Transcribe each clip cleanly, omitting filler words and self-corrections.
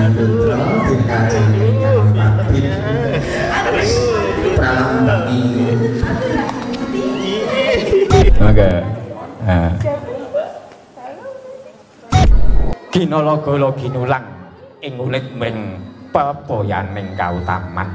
Oke. Kinologo ginulang ing ulit ming pepoyaning kautaman.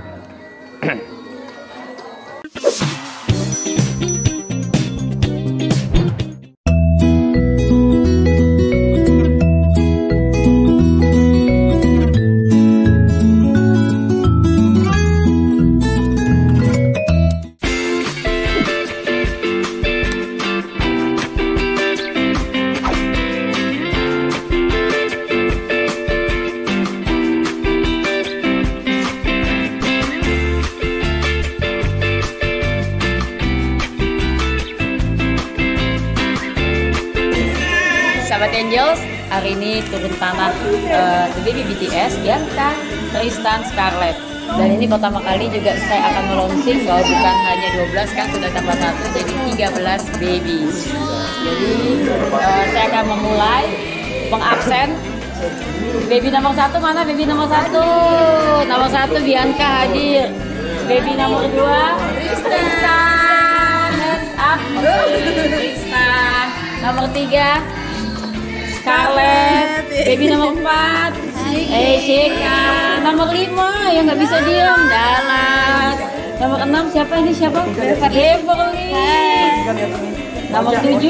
Sahabat Angels, hari ini turun tanah The Baby BTS, Bianca, Tristan, Scarlett. Dan ini pertama kali juga saya akan melonsing bahwa bukan hanya 12 kan, sudah tambah 1 jadi 13 baby. Jadi saya akan memulai mengabsen baby nomor 1. Mana baby nomor 1? Nomor 1 Bianca hadir. Baby nomor 2 Tristan. Hands up. Tristan. Nomor 3 Scarlett, baby nomor 4, Sheka, nomor 5 yang nggak bisa diam, Dallas, nomor 6 siapa ini siapa? Beverly, nomor 7,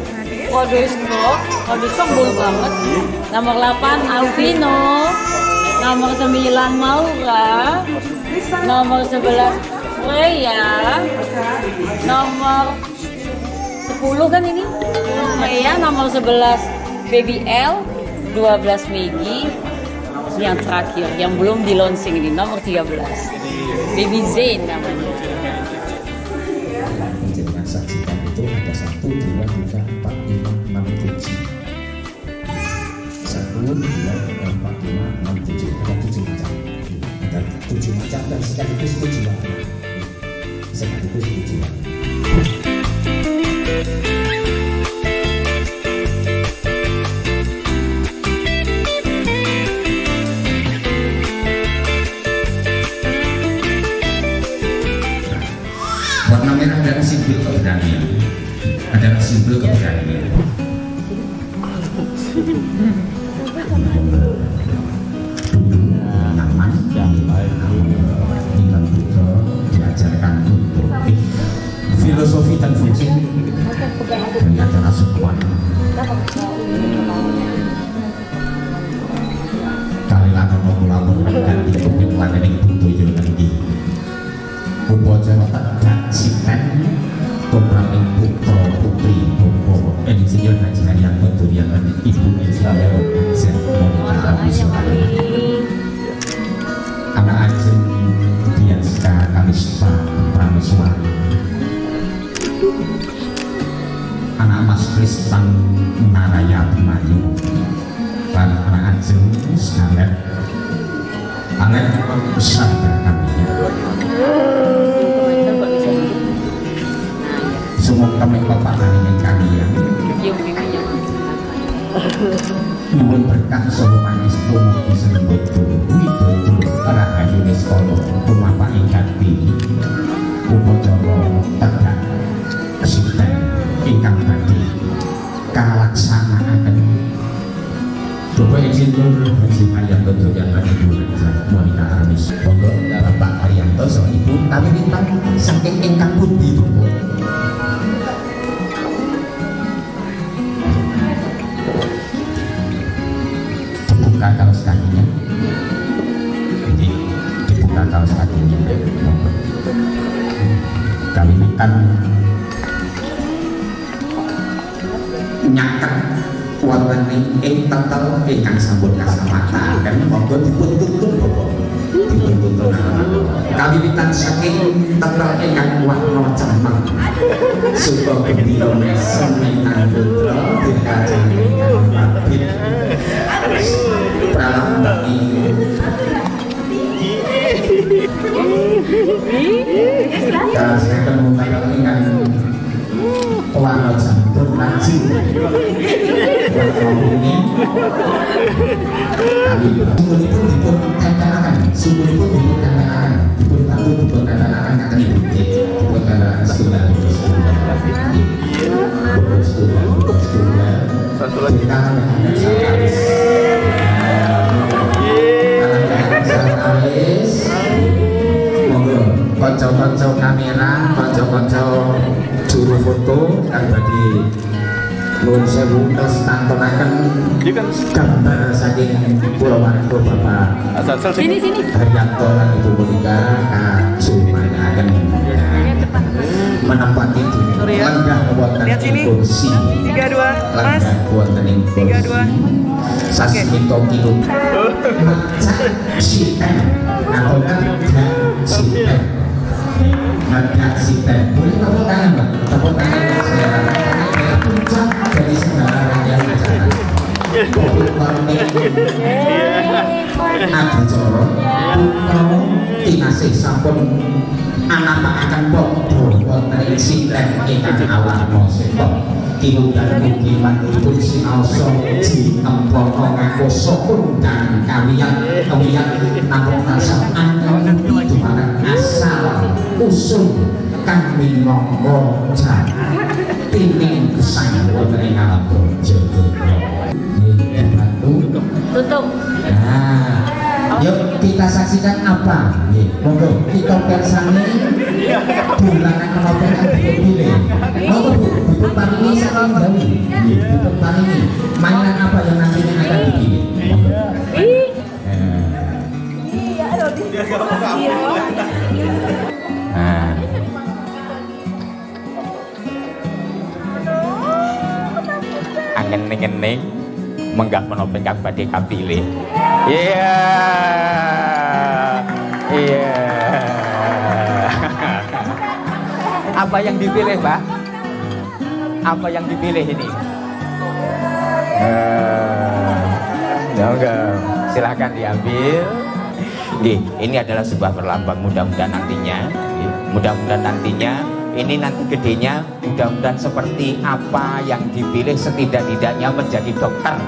Kodisco bulu banget, nomor 8 Alvino, nomor 9 Maura, nomor 11 Freya, nomor 10 kan ini Freya, nomor 11 Baby L, 12 Maggie, yang terakhir yang belum di launching ini nomor 13 Baby Zain namanya. Penjelasan saksikan itu ada 1, 2, 3, 4, 5, 6, 7. 1, 2, 3, 4, 5, 6, 7. Ada 7 macam. Ada 7 macam dan sekaligus 7 warna. Sekaligus 7 warna. Warna merah adalah simbol keberanian, adalah simbol keberanian. Nyaman, kita juga diajarkan untuk filosofi dan fungsi ternyata rasukan. Kalilah nono mulamun dan itu yang ini butuh juga lagi. Upacara tak sikan komprang putra putri Bobo Insinyur Haji Haryanto Duryanto Ibu Islamel Sen Monica Abiswara anak Ajeng Bianska Kalispa Prameswari anak Mas Kristan Naraya Bimayu dan anak Ajeng Scarlett anak Sandra kami. Semua kami paparan dengan kalian. Nuwun berkah saha manis tumuju sembodho widodo rahayu niskala tumapa ingkati upacara tegak kesinten ingkang badhe kalaksanakaken. Bapak izin dulu Haji Haryanto Duryanto Ibu Monica Armis. Monggo Bapak Haryanto saha Ibu kami minta saking ingkang pundi Bapak? Dibuka kaos kakinya, dibuka kaos kakinya. Kami akan nyaket wonten ing tetel ingkang sampun kasamataken. Monggo dipun tuntun Bapak, dipun tuntun. Kawiwitan saking tetel ingkang warna cemeng suka gembira seminan putra dirkajeng ingkang mabit pralambang saya temukan dengan pelana jantung laji ini kami kita akan sakaris. Sakaris. Monggo kanca-kanca kamera, kanca-kanca juru foto kan badi nuwun sewu tantonaken gambar saking Purwokerto Bapak Sini. Haryanto lan Ibu Monika kajumanaken menempati lenggah wonten ing kursi 32 Mas lenggah wonten ing kursi sasmito kilung siten Naga siten boleh tepuk tangan Mbak tepuk tangan puncak dari segala rangkaian acara Kopi Warning Adi Coro Putra Tinasih sampun anapakaken padha wonten ing siten ingkang awarna sepok tinunggal mugi manturipun sinaosa jinempaka ngakoso kundang kawiyang namung rasa angel dumateng asal usul kang minangka tining gesang wonten ing alam Jawa. Tutup. Nah, yuk kita saksikan apa? Monggo kita persani bulanan menapa yang dipilih. Monggo Bu, dipuparingi saking Jawi. Dipuparingi mainan apa yang nantinya akan dipilih. Monggo. Nah. Angin-angin menggak menapa ingkang badhe kapilih. Iya. Apa yang dipilih, Mbak? Apa yang dipilih ini? Ya enggak. Silahkan diambil. Ini adalah sebuah perlambang mudah-mudahan nantinya. Mudah-mudahan nantinya ini nanti gedenya mudah-mudahan seperti apa yang dipilih setidak-tidaknya menjadi dokter.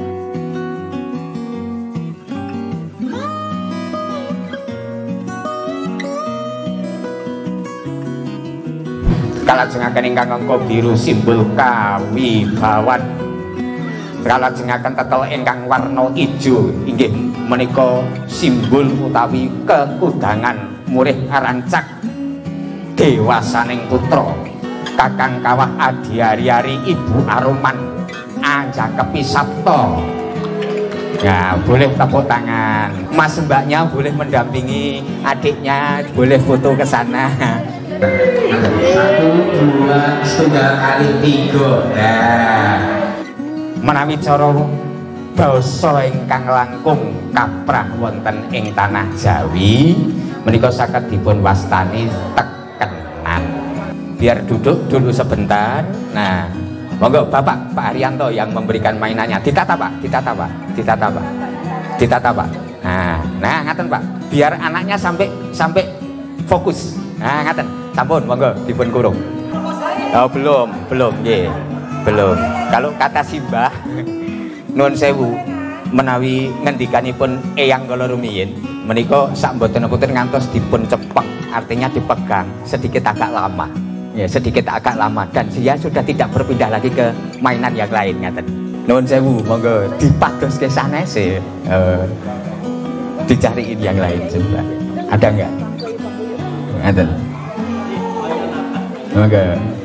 Kalajengaken ingkang angka biru simbol kawibawan. Kalajengaken tetel ingkang warna ijo inggih menika simbol utawi kekudangan murih arancak dewasaning putra Kakang Kawah Adi Ari Ibu Aroman Anjakepi Sabta. Ya, boleh tepuk tangan. Mas mbaknya boleh mendampingi adiknya, boleh foto ke sana. 1, 2, setunggal kali 3. Nah, menawi cara basa ingkang langkung kaprah wonten ing tanah Jawi menika saged dipun wastani tekenan. Biar duduk dulu sebentar. Nah, monggo Bapak Pak Haryanto yang memberikan mainannya. Ditata Pak, ditata Pak, ditata Pak, ditata Pak. Nah ngaten Pak. Biar anaknya sampai fokus. Nah ngaten. Sampun monggo dipun kurung. Oh belum, nggih. Belum. Kalau kata Simbah nuwun sewu menawi ngendikanipun Eyang kala rumiyin menika sak mboten-mboten ngantos dipun cepek, artinya dipegang sedikit agak lama. Ya, sedikit agak lama dan dia sudah tidak berpindah lagi ke mainan yang lain ngaten. Nuwun sewu monggo dipadoske sanese. Dicariin yang lain coba. Ada enggak? Ngaten. Monggo.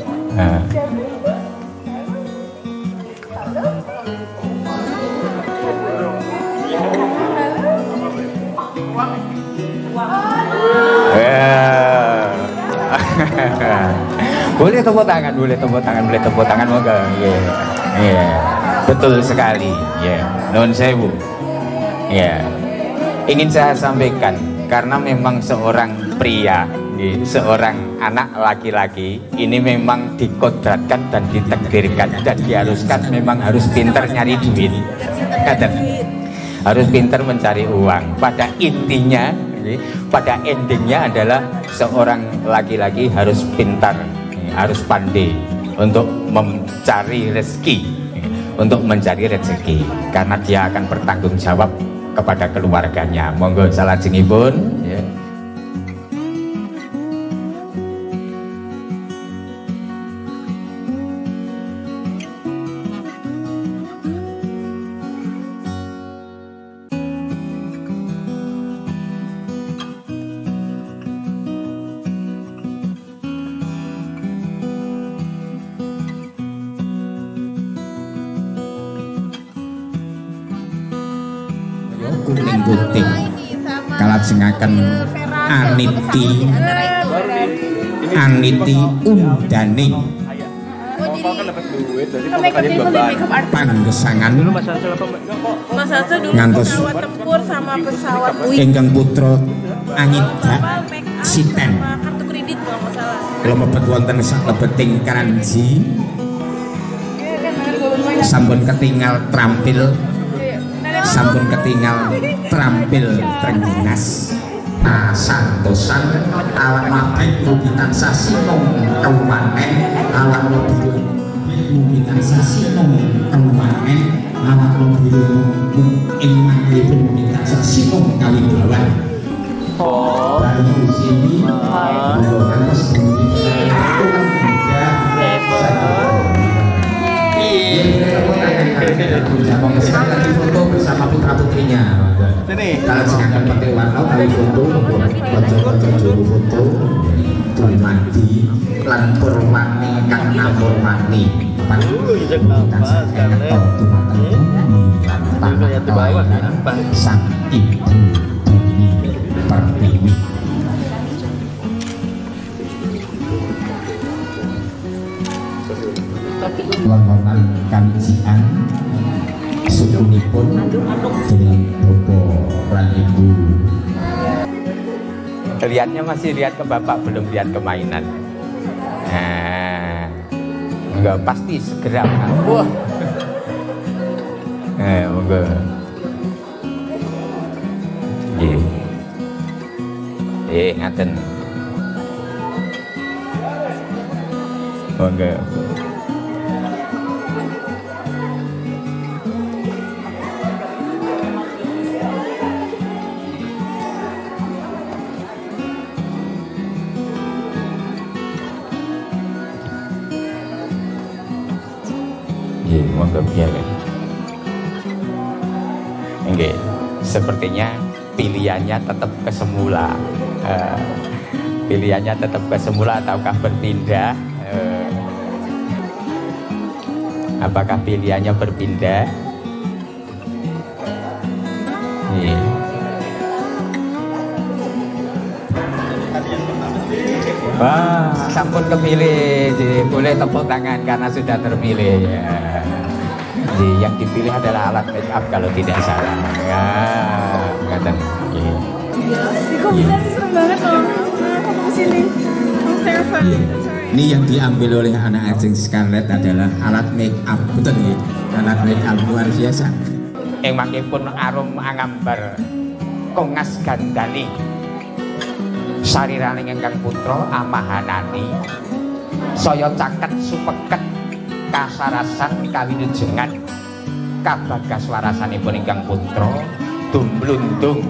Boleh tepuk tangan, moga. Iya. Betul sekali. Ya, nuwun sewu. Ya. Ingin saya sampaikan karena memang seorang pria, seorang anak laki-laki ini memang dikodratkan dan ditakdirkan dan diharuskan memang harus pintar nyari duit. Harus pintar mencari uang. Pada intinya, pada endingnya adalah seorang laki-laki harus pintar, harus pandai untuk mencari rezeki, karena dia akan bertanggung jawab kepada keluarganya. Monggo salajengipun ya. kuning putih kalajengaken Aniti Undani panggesangan ngantos tempur sama pesawat ingkang putra Anyida Siten kartu kredit kalau nggak salah. kula mebet wonten saklebeting Kranji sampun ketinggal trampil Trengginas santosan awak mabit rubitan sasinung keumanen awak mobil rubitan sasinung keumanen awak mobil ing manglipun rubitan sasinung kawibawan baru di sini harus lagi foto bersama putra putrinya. Kalau sedangkan pakai warna kali foto, foto foto, tuh mandi, lan perwani kang namur mani. Sang ibu bumi pertiwi. Lontonan kancian sukunipun dengan Bobo lan Ibu. Lihatnya masih lihat ke bapak, belum lihat ke mainan. Enggak pasti segera. Wah. Monggo. Ngaten. Monggo. Monggo biarkan. Nggih, sepertinya pilihannya tetap ke semula. Pilihannya tetap ke semula ataukah berpindah? Apakah pilihannya berpindah? Wah, sampun kepilih, boleh tepuk tangan karena sudah terpilih. Yang dipilih adalah alat make up kalau tidak salah. Ya, ngaten. Kok bisa sih, serem banget loh. Aku kesini. Ini yang diambil oleh anak Ajeng Scarlett adalah alat make up, betul ya? Alat make up luar biasa. Yang makipun arum angambar kongas gandani. Sarirane ingkang putra amahanani saya caket supeket kasarasan kawilujengan kabagas warasanipun ingkang putra dumblundung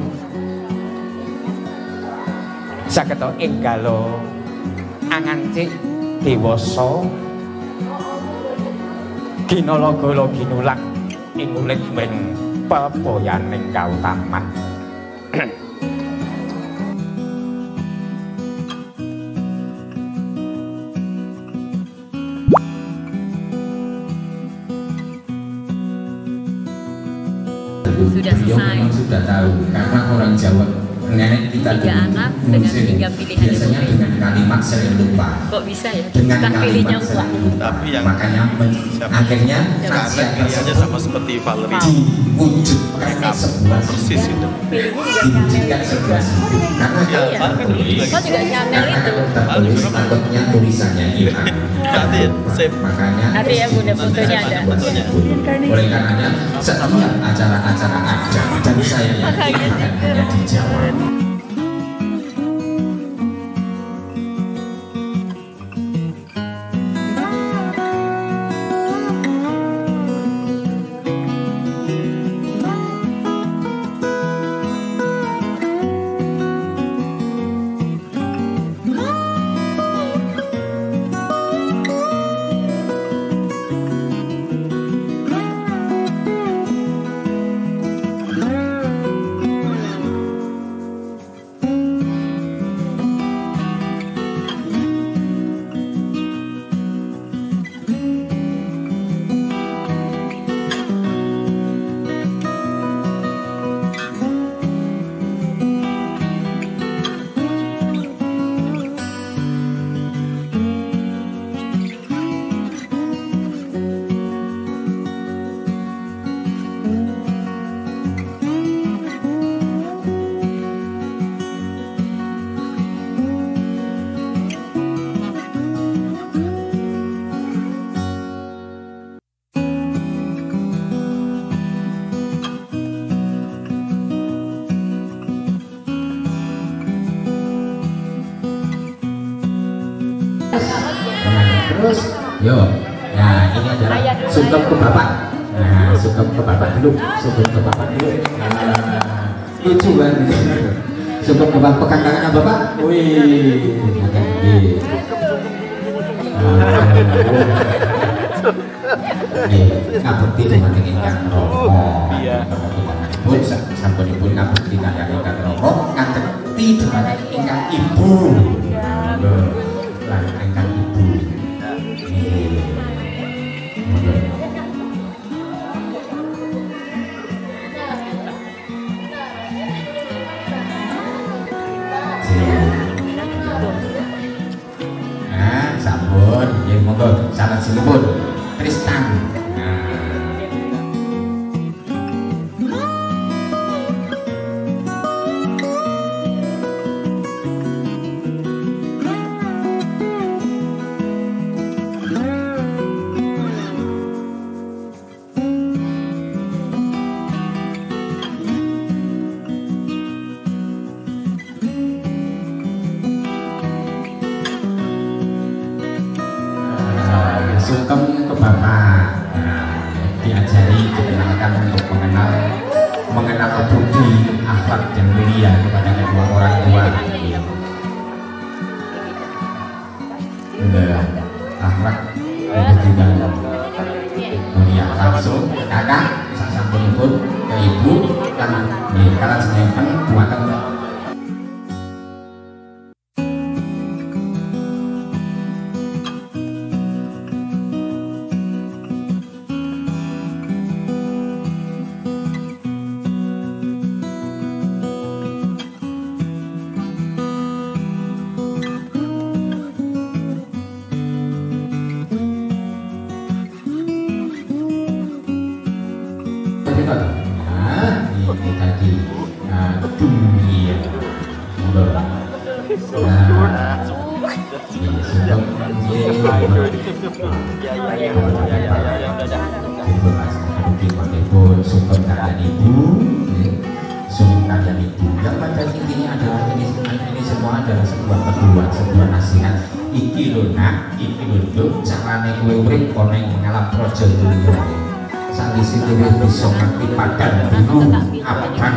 sageta enggalo angancik dewasa ginalaga ginulang ing ulit mring pepoyaning kautaman. Sudah selesai. Sudah tahu karena orang Jawa nenek kita 3 anak dengan 3 pilihan biasanya dengan kalimat sering lupa. Kok bisa ya? Dengan Kita pilihnya kalimat sering lupa. Tapi yang makanya akhirnya nasihat pilihannya sama seperti Valerie. diwujudkan sebuah Persis itu. diwujudkan sebuah karena Ya, Val kan dulu juga Kok juga Chanel itu? tertulis takutnya tulisannya hilang. Nanti save. Makanya Nanti ya bunda fotonya ada. oleh karenanya setiap acara-acara ada dan saya yakin akan hanya dijawab. terus. Yo. Nah, ini adalah sungkem ke bapak. Nah, sungkem ke bapak dulu. Sungkem ke bapak dulu. Lucu kan? Sungkem ke bapak, pegang tangannya bapak. Wih. Ngabukti dengan ingkang rokok. Pun sampun ngabukti dengan ingkang rokok, ngabukti dengan ingkang ibu. Lan ingkang ibu. Nah, sampun, ya monggo salat sinipun Tristan. Sungkem ke bapak, diajari dikenalkan untuk mengenal budi akhlak dan mulia kepada kedua orang tua. Akhlak budi dan mulia langsung ke kakak, sasampunipun ke ibu, kan kalau senyumkan buatan. Nah, ini tadi dunia. Sungkem kalian ibu, sungkem kalian ibu. Yang pada intinya adalah ini semua adalah sebuah pedoman, sebuah nasihat. Iki lho nak, iki lho carane kowe urip kono ing mengalam projo dunia. Sandisi dhewe bisa ngerti padan biru abang.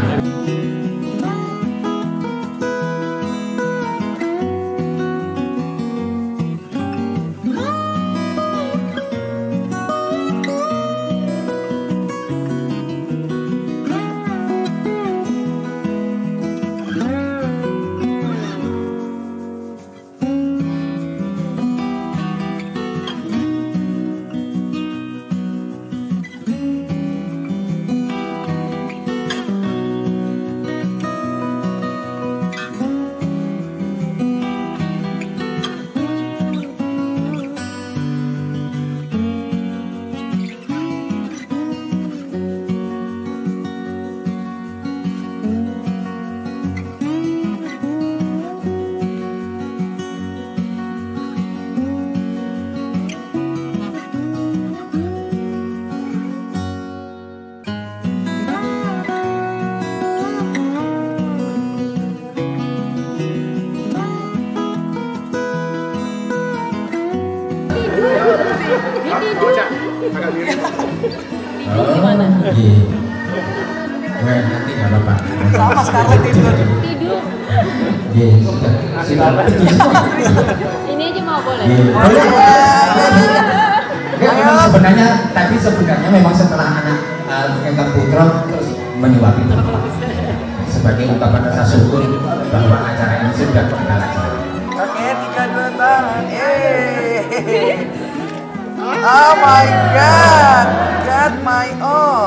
Gimana? Nanti nggak apa-apa. Sama sekali tidur. Tidur. Silakan. Ini aja mau boleh. Sebenarnya tadi memang setelah anak Engkang Putra terus menyuapi sebagai ungkapan rasa syukur bahwa acara ini sudah mengenal acara. Oke, 3, 2, tangan. Oh my God, God my all.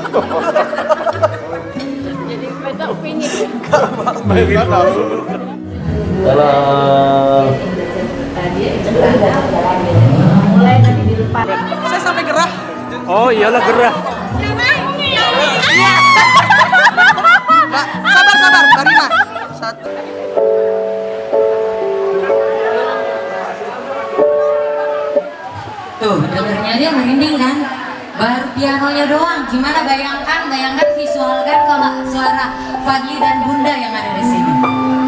Jadi kita finish ya. Dalam Mulai nanti di depan. Saya sampai gerah. oh iyalah gerah. Mbak, sabar, Mbak Rina. 1. Tuh, dengernya dia merinding kan? Baru pianonya doang. Gimana bayangkan visualkan kalau suara Fadli dan Bunda yang ada di sini.